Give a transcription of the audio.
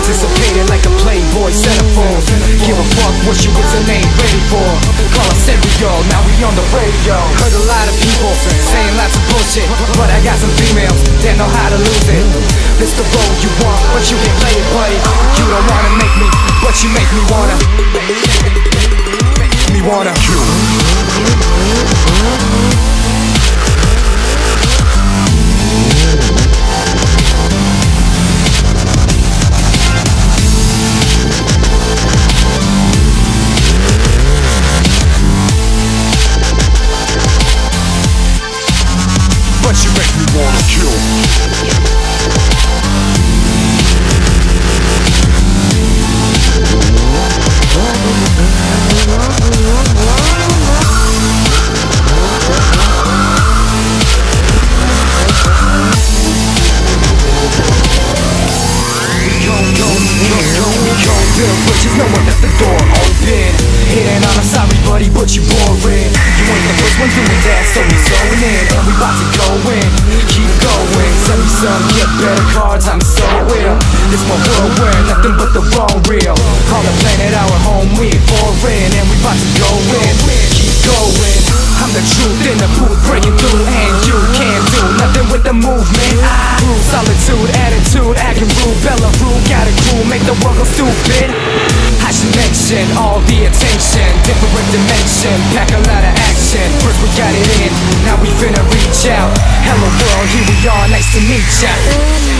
Anticipated like a Playboy centerfold. Give a fuck what you was a name ready for. Call us serial, now we on the radio. Heard a lot of people saying lots of bullshit, but I got some females that know how to lose it. This the road you want, but you can't play it, buddy. You don't wanna make me, but you make me wanna. Me wanna. But you make me wanna kill. Bitches know what left the door open. Hitting on, I'm sorry buddy, but you boring. You ain't the first one doing that, so we zone in. And we bout to go in, keep going. Send me some, get better cards, I'm so ill. This my world where nothing but the wrong real. Call the planet our home, we ain't foreign. And we bout to go in, keep going. I'm the truth in the booth, breaking through. And you can't do nothing with the movement. I rule solitude, attitude, acting rude. Bella rule, got a crew, make the world go stupid. I should mention all the attention, different dimension, pack a lot of action. First we got it in, now we finna reach out. Hello world, here we are, nice to meet ya.